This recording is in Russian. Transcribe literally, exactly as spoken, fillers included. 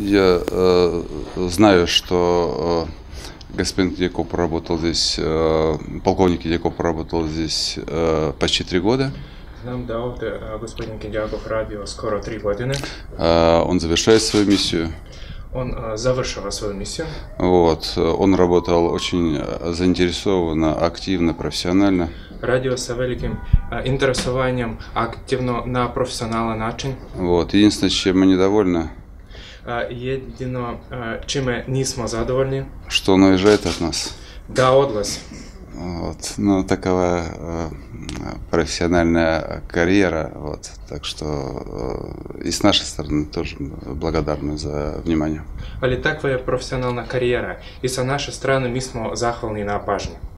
Я э, знаю, что э, господин Дьяков работал здесь, э, полковник Дьяков работал здесь э, почти три года. Знам да ovdje господин Кидяков radio skoro tri godine. Э, он завершает свою миссию. Он uh, завершava svoju misiju. Вот, он работал очень заинтересованно, активно, профессионально. Radio sa velikim uh, interesovanjem, aktivno na profesionalan način. Вот, единственное, чем мы недовольны, uh, jedino uh, čime nismo zadovoljni, что он уезжает от нас. Da odlazi. Вот, ну, такова э, профессиональная карьера, вот, так что э, и с нашей стороны тоже благодарны за внимание. Ali takva je profesionalna karijera i sa naše strane mi smo zahvalni na pažnji.